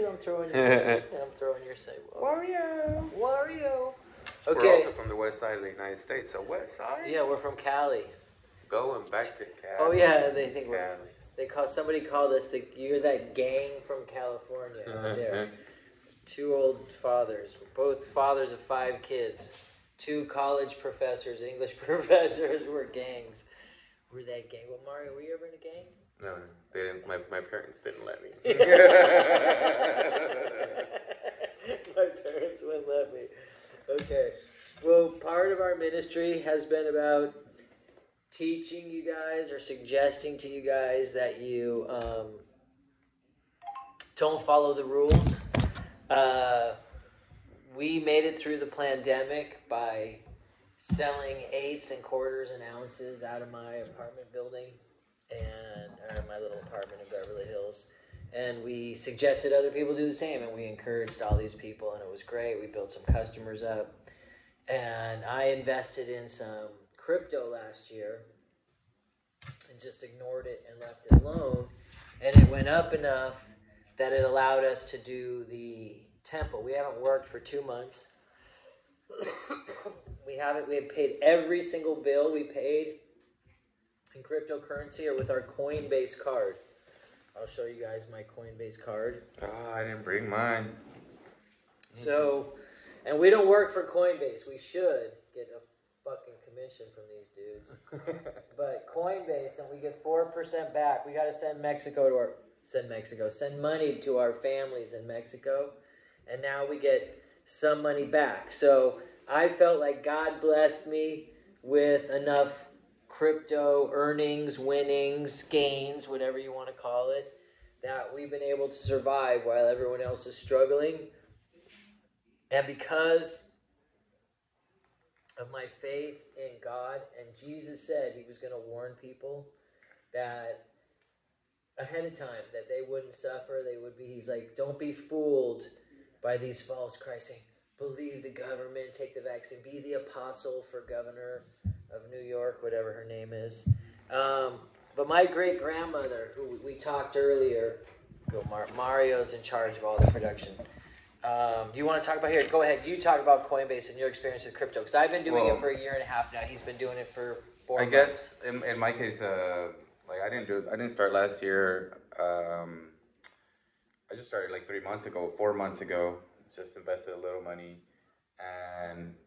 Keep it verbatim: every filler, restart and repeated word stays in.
you. I'm throwing you. I'm throwing your say. Wario. Wario. Okay. We're also from the west side of the United States. So west side? Yeah, we're from Cali. Going back to Cali. Oh yeah, they think we're. Cali. They call somebody called us the. You're that gang from California out there. Two old fathers, both fathers of five kids. Two college professors, English professors, were gangs. We're that gang. Well, Mario, were you ever in a gang? No, they didn't. My my parents didn't let me. My parents wouldn't let me. Okay. Well, part of our ministry has been about teaching you guys or suggesting to you guys that you um, don't follow the rules. Uh, we made it through the pandemic by selling eighths and quarters and ounces out of my apartment building and or my little apartment in Beverly Hills. And we suggested other people do the same, and we encouraged all these people, and it was great. We built some customers up. And I invested in some crypto last year and just ignored it and left it alone. And it went up enough that it allowed us to do the temple. We haven't worked for two months. we haven't. We have paid every single bill we paid in cryptocurrency or with our Coinbase card. I'll show you guys my Coinbase card. Oh, I didn't bring mine. So, and we don't work for Coinbase. We should get a fucking commission from these dudes. But Coinbase, and we get four percent back. We got to send Mexico to our, send Mexico, send money to our families in Mexico. And now we get some money back. So I felt like God blessed me with enough crypto earnings, winnings, gains, whatever you want to call it, that we've been able to survive while everyone else is struggling. And because of my faith in God, and Jesus said he was going to warn people that ahead of time, that they wouldn't suffer, they would be, he's like, don't be fooled by these false Christs saying, believe the government, take the vaccine, be the apostle for governor of New York, whatever her name is. Um, but my great-grandmother, who we talked earlier, go Mar- Mario's in charge of all the production. Um, do you want to talk about here? Go ahead. You talk about Coinbase and your experience with crypto, because I've been doing well, it for a year and a half now. He's been doing it for four I months. guess in, in my case, uh, like I didn't do I didn't start last year. Um, I just started like three months ago, four months ago. Just invested a little money, and